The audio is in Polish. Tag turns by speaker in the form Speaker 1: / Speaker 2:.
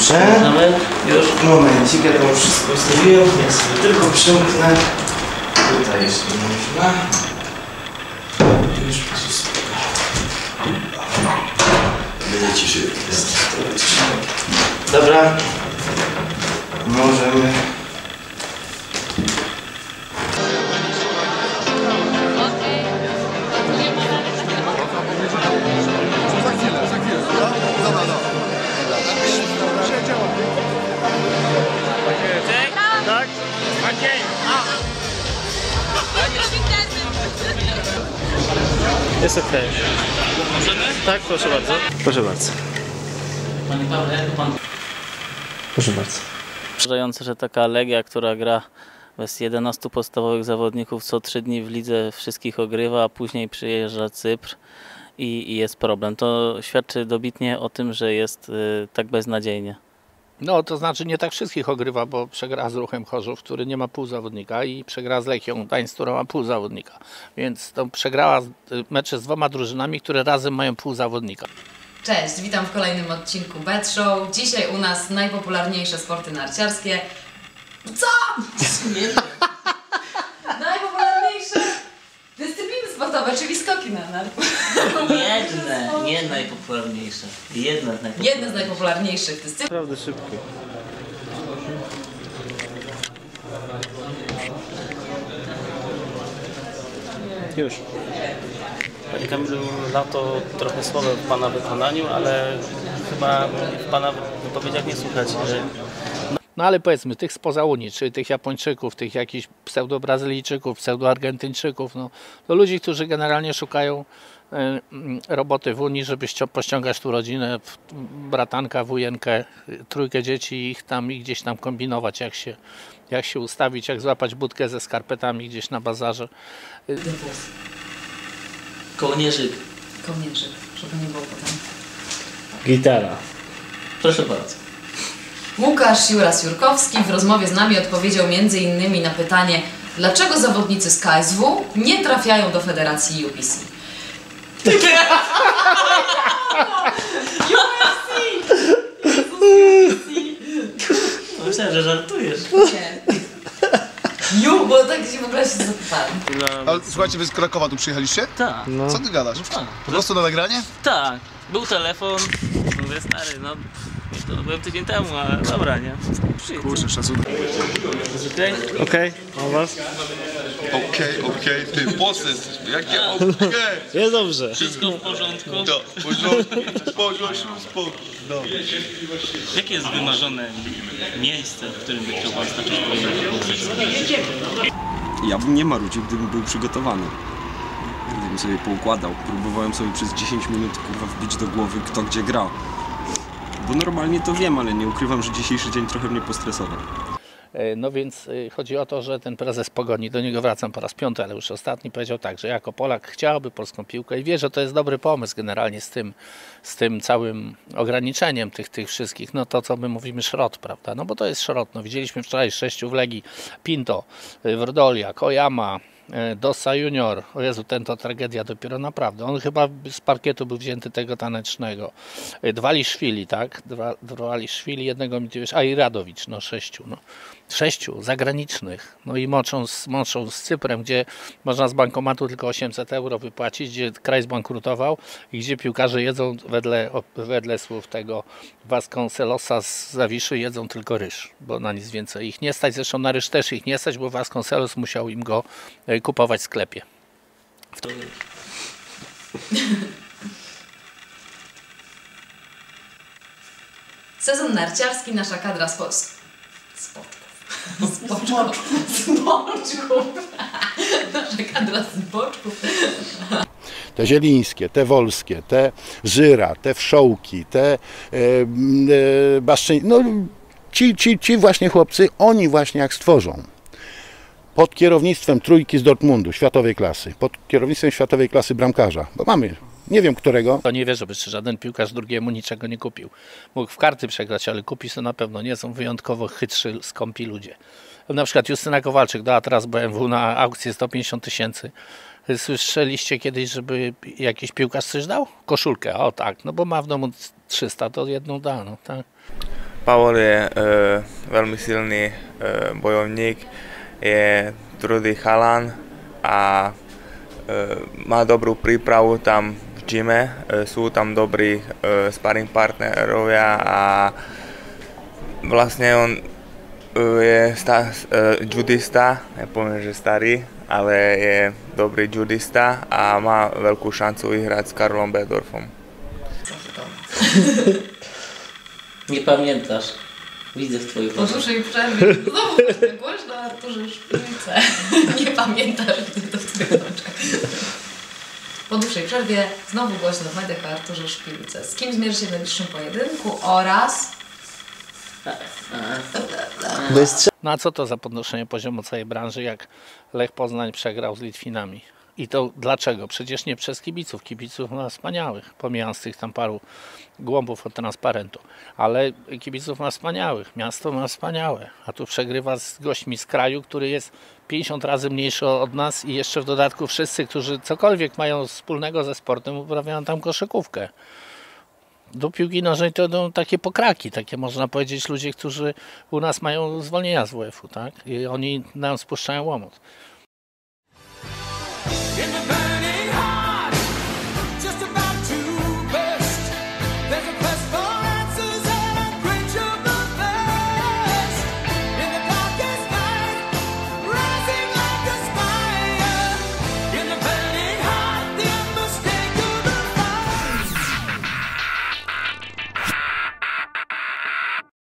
Speaker 1: Dobrze.
Speaker 2: Mamy już.
Speaker 1: Momencik, ja to już wszystko ustawiłem. Ja sobie tylko przymknę. Tutaj jest można. Już wszystko.
Speaker 3: Będzie ciszy.
Speaker 1: Dobra. Możemy.
Speaker 4: Tak? Jest okej.
Speaker 2: Możemy?
Speaker 4: Tak, proszę bardzo. Proszę bardzo.
Speaker 2: Panie Pawle, jak pan...
Speaker 4: Proszę bardzo.
Speaker 2: Przerażające, że taka Legia, która gra bez 11 podstawowych zawodników co 3 dni w lidze wszystkich ogrywa, a później przyjeżdża Cypr i jest problem. To świadczy dobitnie o tym, że jest tak beznadziejnie.
Speaker 5: No, to znaczy nie tak wszystkich ogrywa, bo przegra z Ruchem Chorzów, który nie ma pół zawodnika i przegra z Lechią Gdańsk, która ma pół zawodnika. Więc to przegrała mecze z 2 drużynami, które razem mają pół zawodnika.
Speaker 6: Cześć, witam w kolejnym odcinku Bet Show. Dzisiaj u nas najpopularniejsze sporty narciarskie. Co? Nie wiem. Najpopularniejsze dyscypliny sportowe, czyli skoki na narty.
Speaker 2: Nie najpopularniejsze.
Speaker 6: Jedne z najpopularniejszych dyscyplin.
Speaker 4: Naprawdę szybkie. Już. Panie Kamilu, lato trochę słabe w Pana wykonaniu, ale chyba w Pana wypowiedziach nie słychać.
Speaker 5: No ale powiedzmy, tych spoza Unii, czyli tych Japończyków, tych jakichś pseudo-Brazylijczyków, pseudo-Argentyńczyków, no, to ludzi, którzy generalnie szukają roboty w Unii, żeby pościągać tu rodzinę, bratanka, wujenkę, 3 dzieci i ich tam i gdzieś tam kombinować, jak się ustawić, jak złapać budkę ze skarpetami gdzieś na bazarze.
Speaker 2: Kołnierzyk.
Speaker 6: Kołnierzyk, żeby nie było potem.
Speaker 4: Gitara.
Speaker 2: Proszę bardzo.
Speaker 6: Łukasz Juras-Jurkowski w rozmowie z nami odpowiedział m.in. na pytanie, dlaczego zawodnicy z KSW nie trafiają do Federacji UPC.
Speaker 2: Myślałem, że żartujesz.
Speaker 6: Nie. Bo tak się w ogóle się zapytałem.
Speaker 7: Ale słuchajcie, wy z Krakowa tu przyjechaliście?
Speaker 2: Tak.
Speaker 7: Co ty gadasz?
Speaker 2: Tak.
Speaker 7: Po prostu na nagranie?
Speaker 2: Tak. Był telefon. Mówię, stary, no to byłem tydzień temu, ale dobra, nie?
Speaker 7: Kurczę, szacunek.
Speaker 2: Okej?
Speaker 4: Okej, a u Was?
Speaker 7: Okej, ty boss jesteś, jakie okej?
Speaker 4: Jest dobrze.
Speaker 2: Wszystko w porządku?
Speaker 7: To, porządku, spokój.
Speaker 2: Jakie jest wymarzone miejsce, w którym by chciał pan stoczyć
Speaker 3: Ja bym nie marudził, gdybym był przygotowany. Gdybym sobie poukładał. Próbowałem sobie przez 10 minut kurwa wbić do głowy, kto gdzie gra. Bo normalnie to wiem, ale nie ukrywam, że dzisiejszy dzień trochę mnie postresował.
Speaker 5: No więc chodzi o to, że ten prezes Pogoni, do niego wracam po raz 5, ale już ostatni, powiedział tak, że jako Polak chciałby polską piłkę i wie, że to jest dobry pomysł generalnie z tym całym ograniczeniem tych wszystkich, no to co my mówimy szrot, prawda, no bo to jest szrot, no widzieliśmy wczoraj 6 w Legii, Pinto, Wrdolia, Kojama, Dossa Junior, o Jezu, ten to tragedia dopiero naprawdę, on chyba z parkietu był wzięty tego tanecznego, Dwaliszwili, tak, Dwaliszwili, jednego mi a i Radowicz, no 6, no. 6 zagranicznych, no i moczą z Cyprem, gdzie można z bankomatu tylko 800 euro wypłacić, gdzie kraj zbankrutował i gdzie piłkarze jedzą wedle słów tego Vasconcelosa z Zawiszy jedzą tylko ryż, bo na nic więcej ich nie stać, zresztą na ryż też ich nie stać, bo Vasconcelos musiał im go kupować w sklepie.
Speaker 6: Sezon narciarski, nasza kadra spoczków. Nasza kadra spoczków.
Speaker 8: Te zielińskie, te wolskie, te Żyra, te Wszołki, te Baszczyń, no ci właśnie chłopcy, oni właśnie jak stworzą pod kierownictwem trójki z Dortmundu, światowej klasy, pod kierownictwem światowej klasy bramkarza, bo mamy, nie wiem którego.
Speaker 5: To nie wierzę, że żaden piłkarz drugiemu niczego nie kupił. Mógł w karty przegrać, ale kupić to na pewno nie, są wyjątkowo chytrzy, skąpi ludzie. Na przykład Justyna Kowalczyk dała teraz BMW na aukcję 150 000. Słyszeliście kiedyś, żeby jakiś piłkarz coś dał? Koszulkę, o tak, no bo ma w domu 300, to jedną da, no tak.
Speaker 9: Pavol je veľmi silný bojovník, je tvrdý chalan a má dobrú prípravu tam v gyme, sú tam dobrí sparring partnerovia a vlastne on je judista, nepoviem, že starý, ale je dobrý judista a má veľkú šancu vyhrať s Karolom Bedorfom.
Speaker 2: Nie pamiętasz. Widzę w twoich
Speaker 6: Po dłuższej przerwie. Znowu głośno Arturze Szpilce. Nie pamiętasz, gdy to w twoich oczach. Po dłuższej przerwie znowu głośno w mediach o Arturze Szpilce. Z kim zmierzy się w najbliższym pojedynku oraz...
Speaker 5: No a co to za podnoszenie poziomu całej branży, jak Lech Poznań przegrał z Litwinami? I to dlaczego? Przecież nie przez kibiców. Kibiców ma wspaniałych, pomijając tych tam paru głąbów od transparentu. Ale kibiców ma wspaniałych, miasto ma wspaniałe. A tu przegrywa z gośćmi z kraju, który jest 50 razy mniejszy od nas i jeszcze w dodatku wszyscy, którzy cokolwiek mają wspólnego ze sportem, uprawiają tam koszykówkę. Do piłki nożnej to idą takie pokraki, takie można powiedzieć ludzie, którzy u nas mają zwolnienia z WF-u, tak? I oni nam spuszczają łomot.
Speaker 10: In the